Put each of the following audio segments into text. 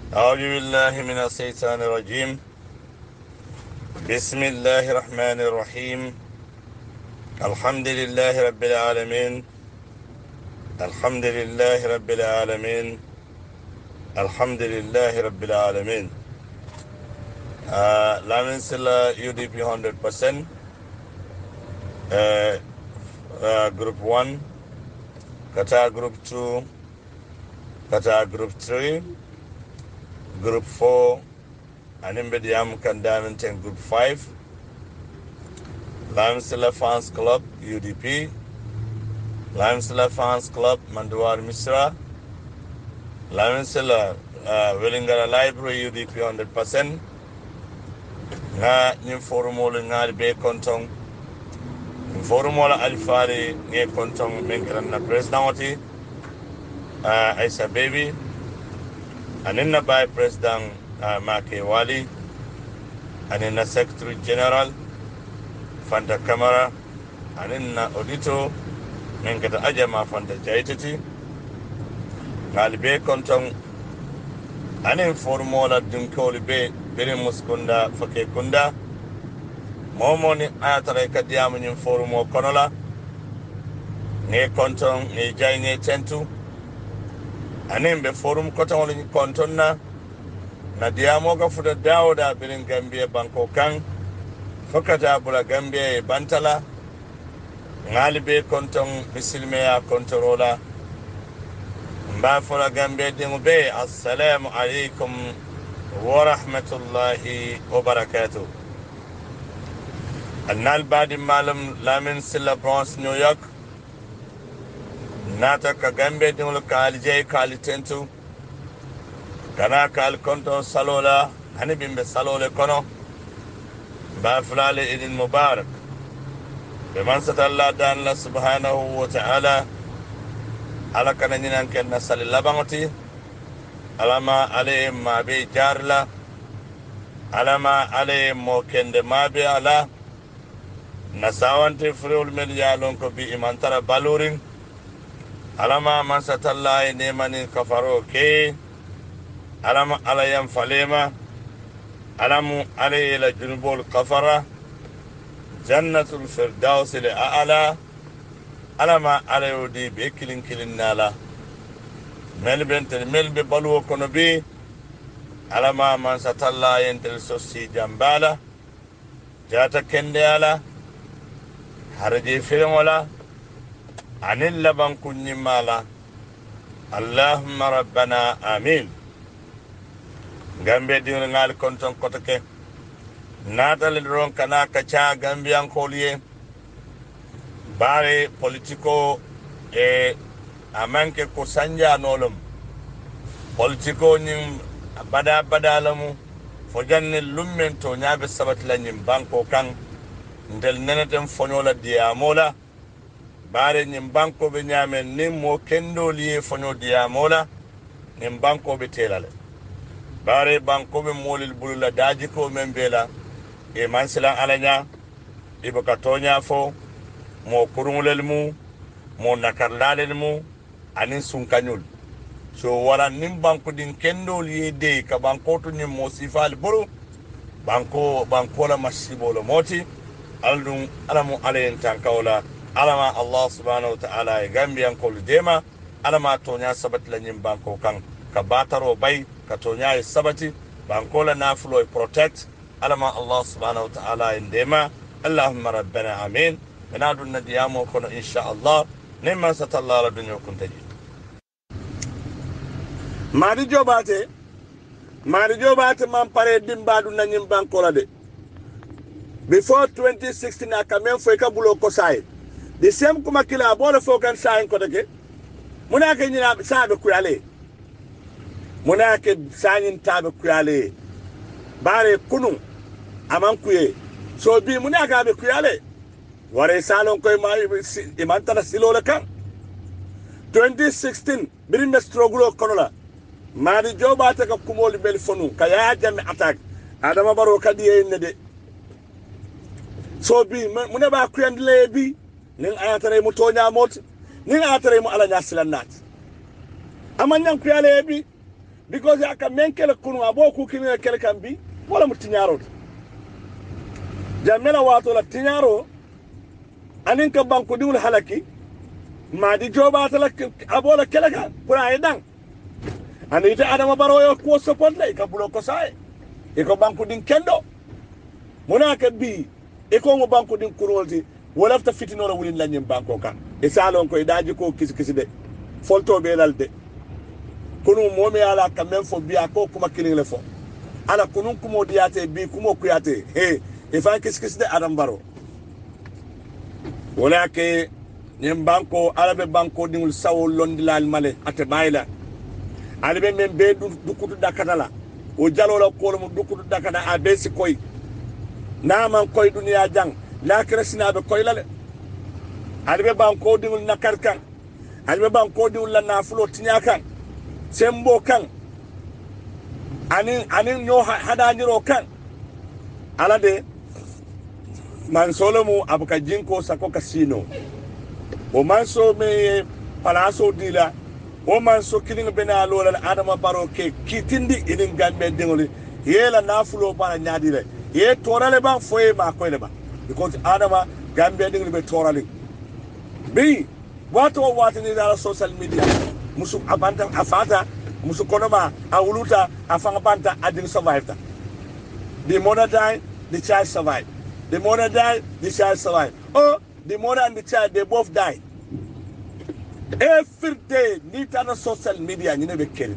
أعوذ بالله من الشيطان الرجيم. بسم الله الرحمن الرحيم. الحمد لله رب العالمين. الحمد لله رب العالمين. الحمد لله رب العالمين. Lamin sila UDP 100%. Group 1. Kata Group 2. Kata Group 3. Group 4. 𝘀𝗶𝗹𝗵 Kandamint and Group 5. Lamin Fans Club UDP. Lamin Fans Club Manduar Misra. Lamin Wellingara Library UDP 100%. Nga nyim forumol ngal be kontong forumol alfari nge kontong menkiran na president wati Aisha Baby aninna by president 𝗀𝗶𝗹𝗶𝗵 aninna secretary general Fanta Camara aninna auditor menkata ajama Fanta jaitati ngal be kontong anin forumol dunkoli be bere muskunda fake kunda momoni ayatara kadiyamu nyim forumo konola nge konton nge jay nge tentu anin be forum koton ni kontonna na diyamo ga fuda dawda birin Gambia banko kan fakata bula Gambia e bantala ngali be konton misilme ya kontorola mba fura Gambia dingu be assalamu alaikum ورحمة الله وبركاته. النال بعد معلم لامن سلا برونس نيويورك ناتا كغامبي دمول كالي جاي كالي تنتو كنا كالي كنتو سالولا هني بيمبي سالولا كونو بافلالي إذن مبارك بمن ست الله دان الله سبحانه وتعالى على كنا نينان كنا سالي لبانوتي alama ale mabe jarla alama ale mo kende mabe ala nasawante frewul mel yalon ko bi imantara balorin alama man satalla ne mani kafaro ke alama ala yam falema alamu ale la junubul kafara jannatul firdaus li a'la alama ale udi be kilin nala melbe baluwo kono be alama man satalla yentel sossi jambala jata kende ala haraje firengola anil laban kunyimala allahumma rabbana amin gambe dingal ngal konton kotake natal ron kana kacha gambian koliye bare politiko amanke ko sanja nolom politiko nyim bada lamu fo janne lummen to nyaabe sabat la nyim banko kan ndel nenetem fonyola diamola bare nyim banko be nyamen nim mo kendo liye fonyo diamola nyim banko be telale bare banko be molil bulula daji ko membela e mansila alanya ibaka tonya fo mo kurungulel mu mo nakarlalel mu anin sunkanyul so wala nim banko din kendol yede ka banko to nim mo sifal buru banko la masibo lo moti aldum alamu alayen tankawla alama Allah subhanahu wa ta'ala e gambian ko dema alama to nya sabat la nim banko kan ka bataro bay ka to nya sabati banko la nafulo protect alama Allah subhanahu wa ta'ala e dema allahumma rabbana amin benadun nadiyamo kono insha Allah nimman satalla la dunyo kuntaji Madi jobate man pare dimbadu na nyim bankola de before 2016 akamen fo ka bulo ko sai the same kuma kila bolo fo kan sai ko de muna ke nyina sabe kuyale muna ke sanin tabe kuyale bare kunu aman kuye so bi muna ga be kuyale ware salon koy ma imantana silola kan 2016 birimbe struggle konola Madi jobate ka kumoli bel fonu ka ya jami attack adama baro kadi yenne de so bi mune ba kuyandile bi nin ayatare mu tonya mot nin ayatare mu ala nyasilan nat amanyan kuyale bi because aka menkele kunu abo ku kini kele kambi wala mutinyaro jamela wato la tinyaro anin ka banko diwul halaki ma di joba tala abo la kele kan pura edan ani ite adama baro yo ko support lay ka bulo ko sai e ko banko din kendo munaka bi e ko mo banko din kurolti wala ta fitino la wulin lanyim banko kan e salon ko idaji ko kisi de folto be lalde kunu momi ala kamen fo biya ko kuma kilin le fo ala kunun kumo diate bi kumo kuyate he e fa kisi de adam baro wala ke nyim banko ala be banko dingul sawo londilal male ate bayla ala be men be dukutu dakatala o jalola ko mo dukutu dakata a be si koy na man koy duniya jang la kresina be koy lale ala be banko dingul nakar kan ala be banko dingul la nafulo tinya kan sembo kan anin nyo hadaniro kan ala de man solomu abuka jinko sako kasino o man so me palaso dila o man so kilin bena lola adama baro ke kitindi idin gambe dingoli yela nafulo bana nyadile ye torale ba foye ma koyle ba because adama gambe dingoli be torale bi watu ni dala social media musu abanta afata musu konoma awuluta afanga banta adin survive the mother died, the child survived. The mother died, the child survived. Oh, the mother and the child, they both died. Every day, need on social media, you never kill.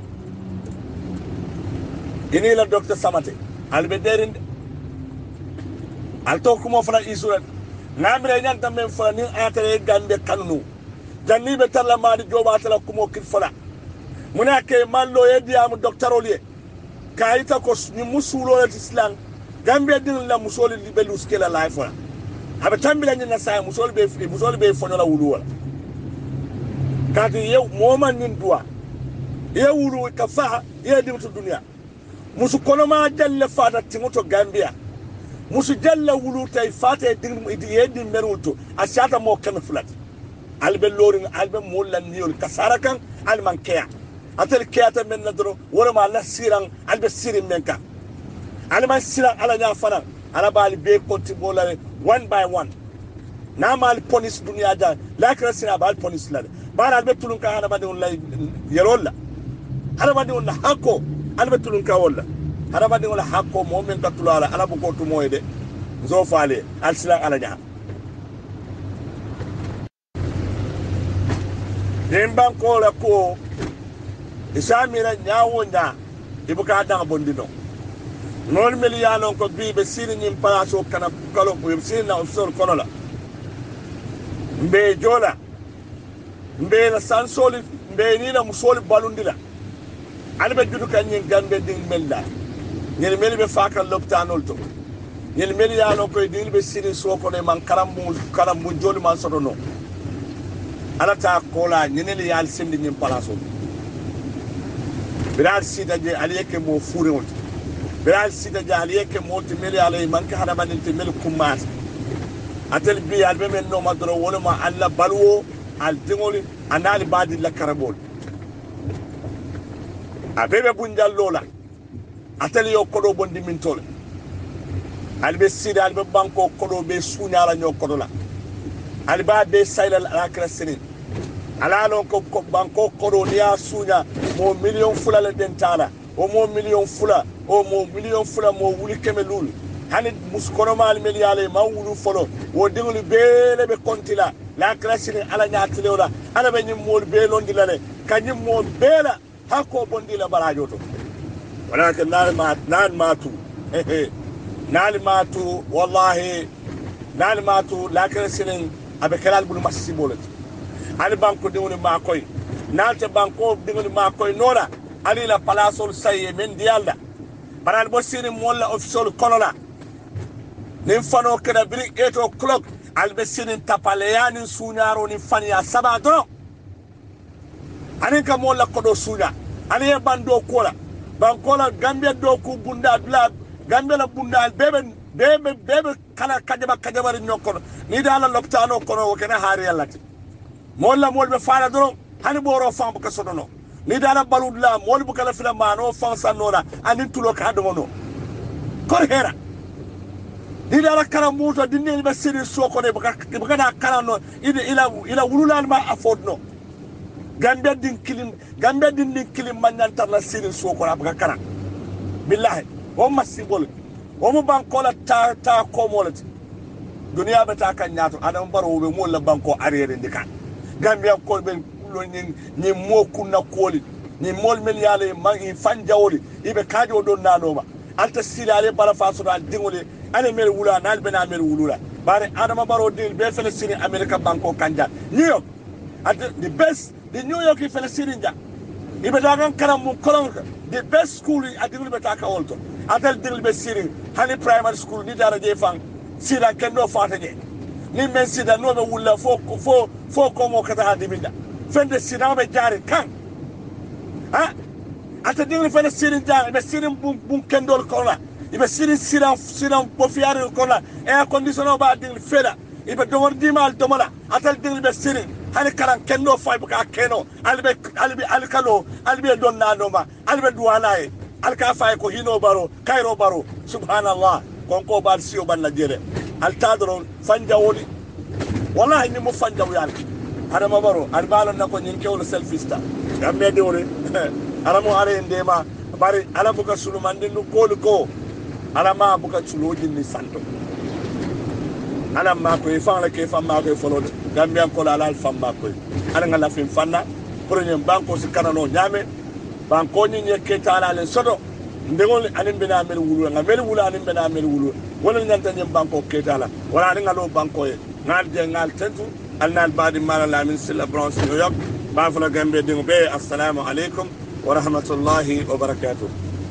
You need a Dr. Samate. I'll be there in. I'll talk more for Israel. Namre nyanta men for ni atere gande kanunu. Jani betala mari joba atala kumo kifala. Munake mallo edi am Dr. Olie. Kaita ko ni musulo Islam. Gambia din la musoli libelu skela life wala. Habe tambila nyina sa musoli be fonyola wulu wala. Kati ye moman nin dua. Ye wulu kafa ye dimtu dunia. Musu konoma jalle fata timoto Gambia. Musu jalla wulu tay fata din ye din meruto asata mo kam flat. Albe lorin albe molan niol kasarakan alman kaya. Atel kiyata men nadro wala ma la sirang albe sirin menka. Alman sila ala nya fana ala bali be konti bolale one by one na mal police dunia ja la krasina bal police la bara albe tulun ka ala badi wala yerolla ala badi wala hako albe tulun ka wala ala badi wala hako mo men ka tulala ala bu ko to moyde zo faale al sila ala nya demban ko la ko isamira nyawo nya ibuka danga bondino non miliano ko bibe sini nyim palaso kana kalo ko sini na ofsor konola mbe jola mbe la sansoli mbe ni na musoli balundila albe judu kan nyin gambe ding mella nyel melbe fakal loptanol to nyel miliano ko dilbe sini so ko ne man karambu joli man sodono alata kola nyel yal sindi nyim palaso biral sida je aliyeke mo furewon Beral sida jaliye ke multi milliards man ka hada banin temel kumas atel bi albe men no madro wala ma alla balwo al dingoli anali badi la karabol abebe bunjal lola atel yo kodo bondi min tole albe sida albe banko kodo be sunyala nyo kodo la alba be sayla la krasini ala lon ko banko kodo niya sunya mo million fulale dentala o mo million fula o mo million fula mo wuli kemelul hani muskono mal milliale ma wulu folo wo dingul bele be kontila la klasini ala nyaatile wala ala be nyim mol be londi la le kanyim mo bela hako bondila barajo to wala ke nan matu wallahi nan matu la klasini abe kelal bulu masibole ali banko dingul ma koy nalte banko dingul ma koy nora ali la palasol saye men dialda baral bo sini molla official konola nin fano kena biri 8 o'clock albe sini tapaleyani sunyaro ni fanya saba do anin ka molla kodo sunya ani e bando kola bankola gambia do ku bunda bla gambia la bunda bebe kala kajaba nyokko ni dala loptano kono o kena hari yallati molla molbe faala do hani boro fambu ka sodono ni dara baludla mol bu kala fila mano fansa nona anin tulo ka dono kor hera ni dara kala muto dinne be siri soko ne baka da kala no ila wululal ma afodno gambe din kilim manyan tarla siri soko na baka kala billahi o masibol o mo bankola ta ko molati duniya be ta kan nyato adam baro be mo la banko arere ndika gambe ko ben ni mo kunna koli ni mol men yale mangi fanjawoli ibe kajo don nanoma alta silale bala faso dal dingole ane mel wula nal bena mel wulula bare adama baro dil be Palestine America banko kanja New York at the best the New York Palestine ja ibe dagan karam mu kolon the best school at the Libetaka also atal dil be sirin hani primary school ni dara je fang sira kendo fata je ni men sida no be wulla fo ko mo kata hadibinda fende sida be jari kan ha ata dingli fende sirin jari be sirin bun kendol kola ibe sirin bofiare kola air conditioner ba dingli feda ibe domor dimal domola atal dingli be sirin hani karan kendo fay buka keno albe alkalo albe don nanoma albe duwalaye alka fay ko hino baro kairo baro subhanallah konko bal siyo ban najere altadron fanjawoli wallahi ni mo fanjaw yalla adama baro arbalo nako nyin kewlo selfista gamme dewre alamu are ndema bari ala buka sulumande nu ko alama buka chuloji ni santo ala ma ko ifan ke fam ma ko folode gamme ko ala fam ma ko ala ngala fim fanna premier banko si kanano nyame banko ni nyeke tala le sodo ndegol anim bena mel wulu nga mel wulu anim bena mel wulu wala nyanta nyem banko ketala wala ngalo banko e ngal je ngal tentu alnal badi mala la min sila bronze New York ba fala gambe dingo be assalamu alaikum wa rahmatullahi wa barakatuh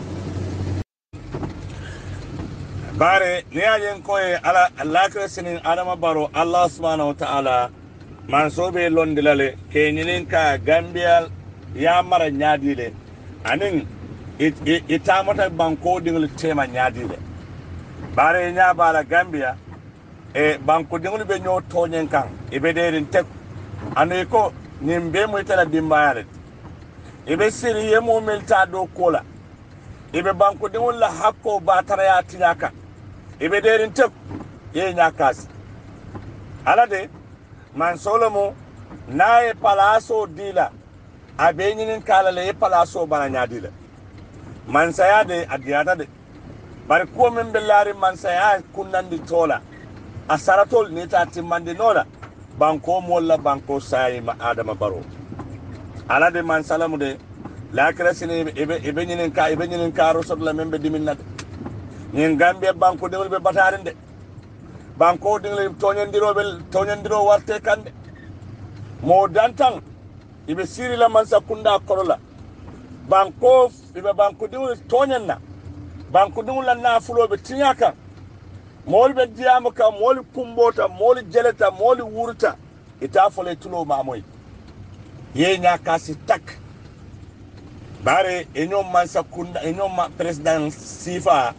bare ne ayen ko e ala Allah kresinin adama baro Allah subhanahu wa ta'ala man sobe londilale ke nyinin ka gambia ya mara nyaadile anin itamata banko dingul tema nyaadile bare nya bala gambia e banko dingul be nyo tonyen kan ibe derin tek ane ko nimbe mo tala dimbaare ibe siri yemo melta do kola ibe banko dingul la hakko batara ya tinyaka ibe derin tek ye nyakas alade man solomo nae palaso dila abe nyinin kala le palaso bana nyaadile man sayade adiyata de bari ko men bellari man saya kunnandi tola asaratol ni ta timmandi nola banko molla banko sayi ma adama baro ala de man salamu de la krasini ibe nyinin ka rosot la membe diminna de nyin gambe banko de be bataren de banko dingle tonyandiro warte kande mo dantan ibe siri la man sakunda korola banko ibe banko dingle tonyanna banko dingle na fulobe tinyaka mol be diamaka mol kumbota mol jeleta mol wurta ita fole tulo mamoy ye nyaka si tak bare enyo man sakunda enyo ma president sifa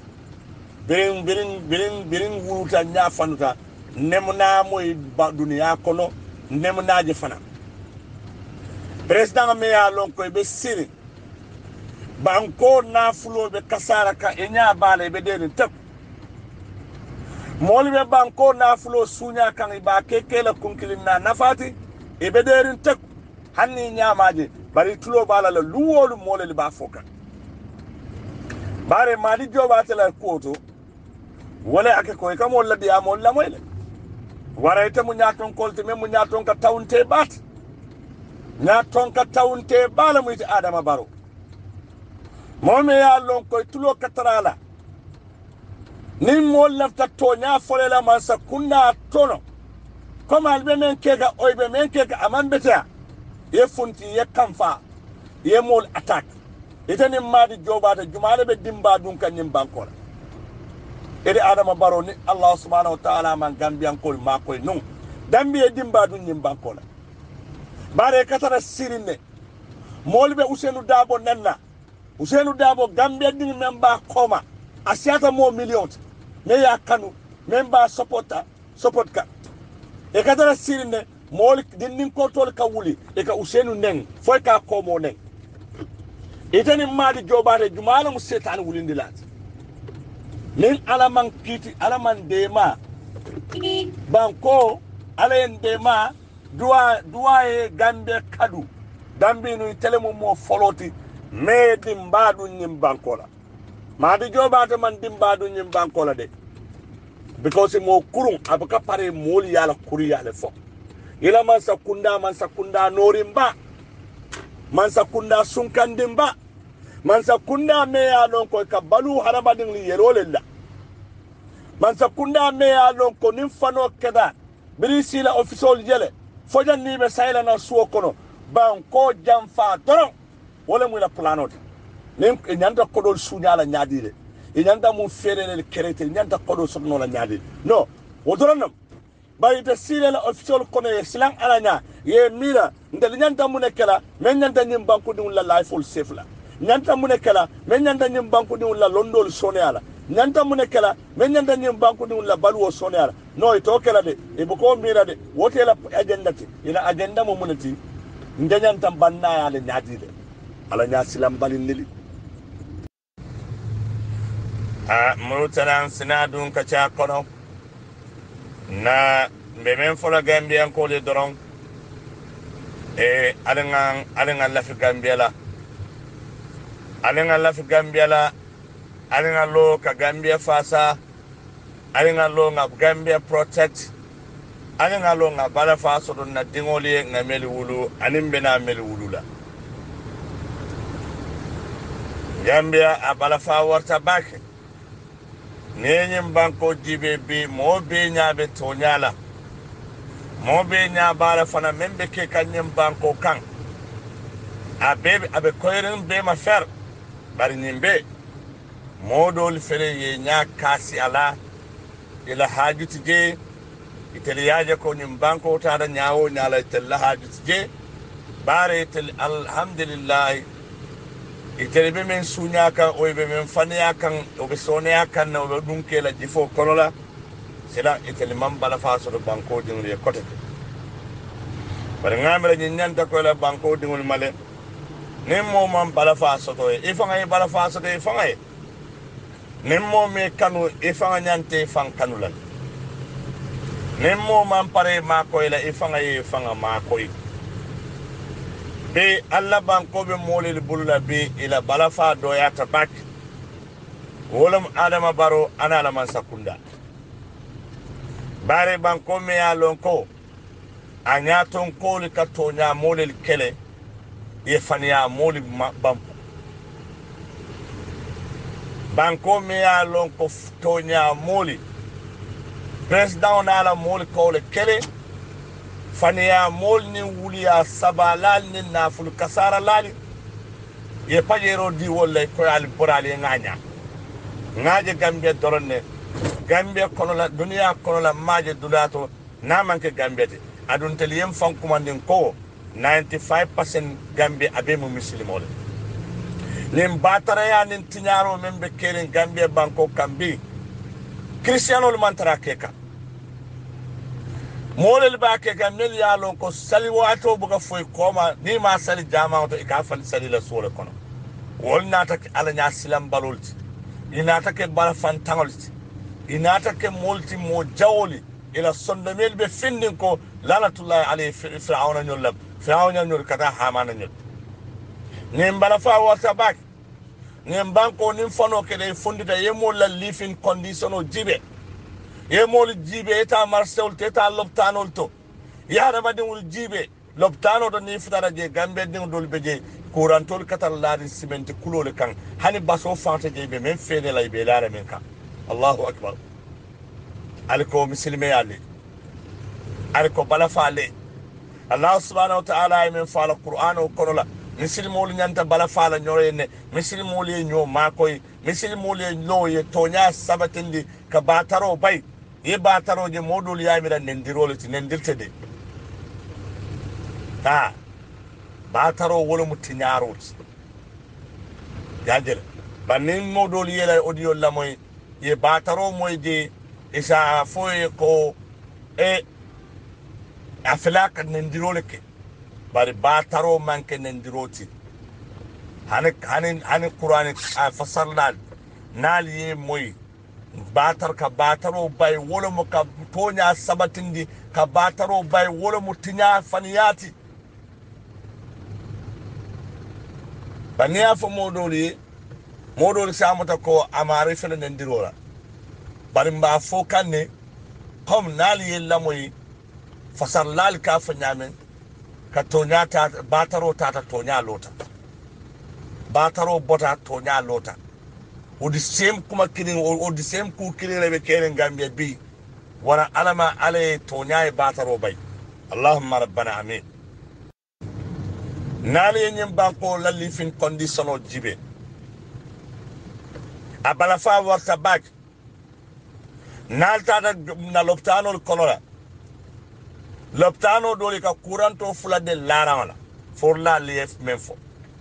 birin wuruta nya fanuta nemna moy ba duniya kono nemna je fana president me ya lon ko be siri banko na fulo be kasara ka enya bale be den tep mol be banko na fulo sunya kan ba kekela kunkilin na nafati e be derin tep hanni nyamaje bari tulo bala la luwolu molel ba foka bare madi joba tela koto wala ake ko kam wala biya mo la moyle wara ite mu nyaton kolte men mu nyaton ka tawnte bat nyaton ka tawnte bala mu ite adama baro momi ya lon ko tulo katarala ni mo lafta to nya fole la man sa kunna tono comme albe men kega oybe men kega aman beta ye funti ye kamfa ye mol attack ite ni madi joba ta jumale be dimba dun kan nim bankola ede adama baro ni Allah subhanahu wa ta'ala man gambian kol ma koy non dambiye dimba dun nyim bankola bare katara sirine molbe Usenu Dabo nanna Usenu Dabo gambia din memba koma asiata mo million me ya kanu memba support ka e katara sirine mol din nin ko tol ka wuli e ka Usenu neng foy ka komo neng itani maadi jobate jumala mu setan wulindilat nin alaman kiti alaman dema banko alayen dema duwa e gambe kadu dambi no telemu mo foloti me dimbadu nyim bankola maadi jobate man dimbadu nyim bankola de because mo kurun abuka pare moli yala kuri yala fo ila man sakunda norimba man sakunda sunkandimba man sakunda me ya lon ko ka balu harabadin li yerolella man sakunda me ya lon ko nim fano keda birisi la official jele fojan ni be sayla na suwo kono ban ko jamfa doron wala mu la planote nim nyanda ko dol sunyala nyaadire nyanda mu ferere kerete nyanda ko do sokno la nyaadire no wodoronam bari ta sile la official kono ye silang alanya ye mira ndel nyanda mu nekela men nyanda nyim banku dum la lifeul safe la nyanta mu nekela men nyanda nyim banku dum la londol soneala nyanta mu nekela men nyanda nyim banku dum la balwo soneala no ito kela de e boko mira de wotela agenda ti ila agenda mo munati ndanyanta banna ya le nyaadire ala nya silam balin lili murutalan sinadun ka cha kono na memen fola Gambia ko le doron alenga la fi Gambia la alenga lo ka Gambia fasa alenga lo nga Gambia protect alenga lo nga bala faso don na dingoli nga meli wulu animbe na meli wulu la Gambia abala fa warta bake nenyim banko jibe bi mo be nyaabe to nyala mo be nyaabala fana membe ke kanyim banko kan abe koyren be ma fer bari nimbe modol fere ye nya kasi ala ila hajuti je iteliyaje ko nyim banko tada nyaawo nyala itella hajuti je bare tel alhamdulillah itelibe men sunya kan o be men faniya kan o be soneya kan no be dunke la jifo kolola sila iteli man bala faso do banko dingul ye kote bare ngamre nyanta ko la banko dingul male nimmo man bala faso to e fanga e bala faso de fanga e nimmo me kanu e fanga nyante fang kanulan nimmo man pare ma ko ila e fanga ma ko be alla banko be molel bulula be ila balafa do ya tabak wolam adama baro ana la man sakunda bare banko me ya lonko anya ton ko li ka to nya molel kele ye faniya moli bampo banko me ya lonko to nya moli president ala moli ko le kele faniya mol ni wuliya sabalal ni naful kasara lali ye pajero di wolle ko al borale ngaje Gambia doronne Gambia kono la dunia kono la maje dulato na manke Gambia te adun teliyem fankumandin ko 95% Gambia abe mu muslimole nim batara ya nin tinyaro membe keren Gambia banko kambi Cristiano mantara keka molel ba ke gamel ya lon ko sali wato buga foy koma ni ma sali jama to ka fal sali la sole kono wolna ta ala nya silam balolti ina ta ke bala fantangolti ina ta ke multi mo jawli ila sondamel be findin ko lanatullahi alayhi fir'auna nyol kata hamana nyol nim bala fa wata bak nim banko nim fono ke de fundita yemo la living condition o jibe yemol jibe eta marsel teta loptanol to yara badingul jibe loptano do ni futara je Gambe ding dol beje kurantol katal lari cement kulole kan hani baso fante je be men fede lay be lara men kan Allahu akbar alko muslime yale alko bala fale Allah subhanahu wa ta'ala min fala Qur'an o konola muslimol nyanta bala fala nyorene muslimol ye nyo makoy muslimol ye no ye tonya sabatindi ka bataro bay ye bataro je modul yamira nendirolati nendirte de ta bataro wala mutinyarot yajel banin modul yela audio la moy ye bataro moy je isa foye ko e aflak nendiroleke bari bataro manke nendiroti hani qur'ani fasarnal nali moy batar ka bataro bay wolo mo ka tonya sabatindi ka bataro bay wolo mo tinya faniyati baniya fo modoli samata ko amari fele nendirora bari mba fo kanne comme nali yella moy fasarlal ka fa nyamen ka tonya ta bataro ta tonya lota bataro bota tonya lota odi sem kuma kilin odi sem ku kilin rebe keren gambia bi wana alama ale tonya e bataro bay allahumma rabbana amin nali nyim banko lalli fin conditiono jibe abala fa warta bak nalta na loptano konola loptano doli ka couranto fula de larawala for la lief menfo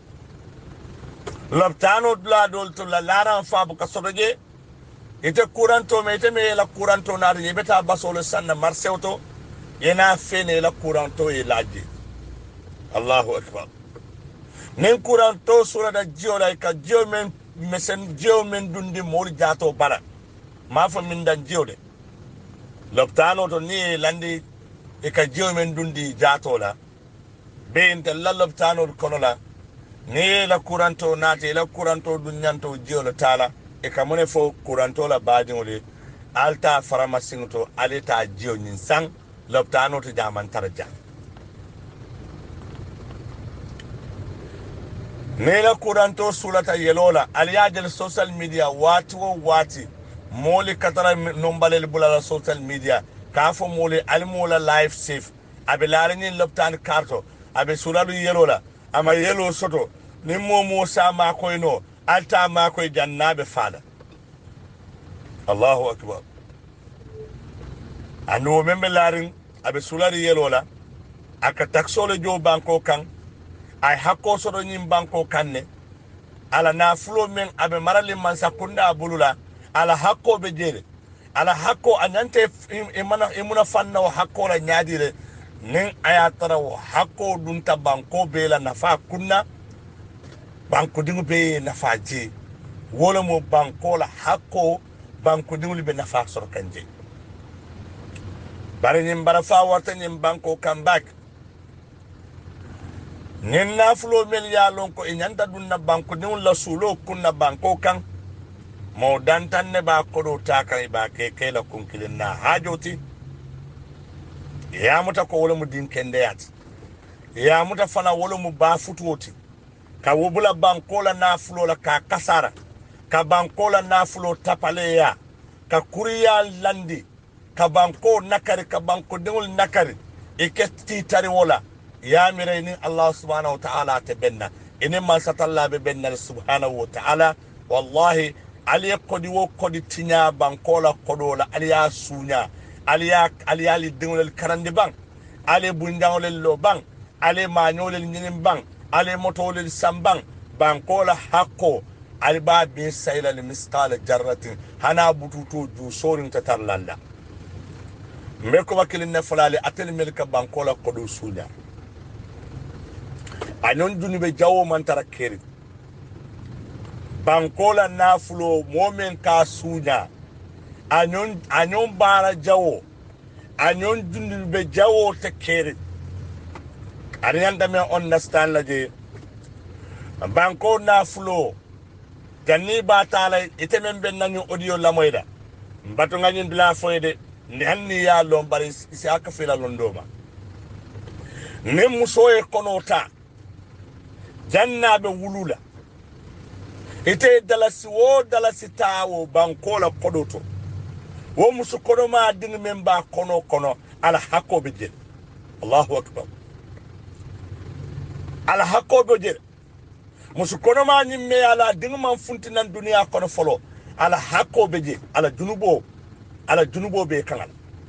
loptano dula dol to la laran fa bu ka sodoje ite couranto me ite me la couranto na de beta basolo sanna marsewto yena fene la couranto e laji allahu akbar nen couranto sura da jiola ka jiomen mesen jiomen dundi mol jato bala ma fa min dan jiode loptano to ni landi e ka jiomen dundi jato la be inte la loptano konola ni la couranto nati la couranto dunyanto jiola tala e ka mone fo couranto la badingole alta faramasinto aleta jio nyin sang loptano to jaman tarja nela couranto sulata yelola aliyajel social media wati moli katara nombalel bulala social media kafo moli almola life safe abe larani loptan karto abe sulalu yelola ama yelo soto ni momo sa ma koyno alta ma koy jannabe fada allahu akbar anu membe larin abe sulari yelola aka taksole jo banko kan ay hakko sodo nyim banko kanne ala na fulo men abe marali man sakunda bulula ala hakko be jere ala hakko anyante imuna fanna o hakko la nyaadire nin ayatara o hakko dunta banko be la nafa kunna banko dingu be nafa ji wala mo banko la hakko banko dingu be nafa sor kanje bari nyim bara fa warta nyim banko come back nin nafulo men ya lon ko e nyanta dunna banko din la sulo kunna banko kan mo dantan ne ba ko do takan ba ke la kunkilin na hajoti ya muta ko wala mu din kende yat ya muta fana wala mu ba futuoti ka wobula banko la nafulo la ka kasara ka banko la nafulo tapale ya ka kuriya landi ka banko nakari ka banko dingul nakari e ketti tari wala ya mirayni Allah subhanahu wa ta'ala tabenna ene man satalla be benna subhanahu wa ta'ala wallahi ali kodi wo kodi tinya bankola kodola ali ya sunya ali li dingol karande bang ali bundangol lo bang ali mañol ñinin bang ali motol sambang bankola hakko ali ba bi sayla li misqala jarratin hana bututo ju sorin tatarlalla meko wakilin ne fulali atel melka bankola kodo sunya anon dunibe jawo man tarakeri bankola nafulo momen ka sunya anon bara jawo anon dunibe jawo takeri arianda me understand laje banko nafulo janni ba tala ite men ben nanu audio la moyda mbato ngani ndla foyde ni hanni ya lombari isi aka fela londoma ne musoye konota jannabe wulula ite dalasi tawo bankola kodoto wo musu kodo ma ding memba kono ala hakko be jel allahu akbar ala hakko be jel musu kono ma nyimme ala ding man funtinan duniya kono folo ala hakko be jel ala junubo be kanal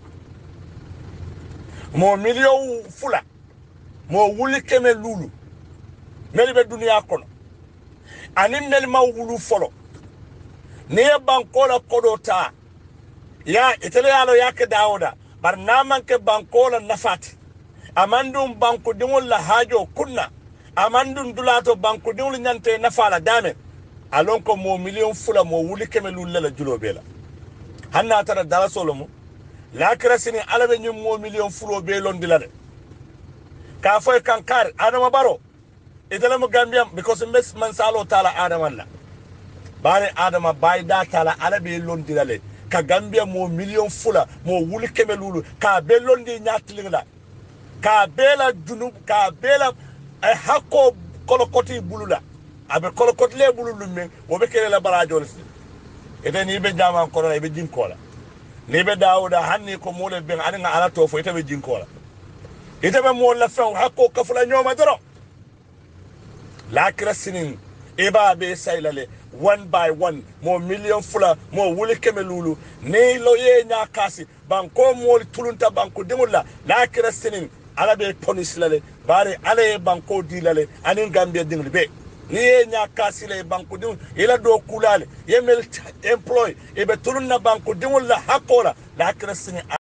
mo miliyo fula mo wuli keme lulu meli be duniya kono ani meli ma wulu folo ne bankola kodota ya itele yalo yake dawoda bar naman ke bankola nafati amandum banko dingol la hajo kunna amandun dulato banko diwlu nyante nafala dame alon ko mo million fula mo wuli kemelu lela julobela hanna tara dala solomo la krasini alabe nyum mo million fulo be londila de ka foy kankar adama baro idala mo gambia because mes man salo tala adama la bare adama bayda tala alabe londila le ka gambia mo million fula mo wuli kemelulu ka be londi nyatlinga ka bela junub ka bela ay hakko kolokoti bulula abe kolokoti le bululu men wo be kele la barajol ete ni be jama korona be jinkola ni be dawuda hanni ko mole ben aninga ala to fo ite be jinkola ite be mo la fen hakko kafula nyoma doro la krasinin eba be saylale one by one mo million fula mo wuli kemelulu ne lo ye nya kasi banko mo tulunta banko demulla la krasinin ala be ponis lale bare ala banko dilale anin gambia dingli be ni ye nya kasi le banko ding ila do kulale ye mel employ e be tulunna banko demulla hakola la krasinin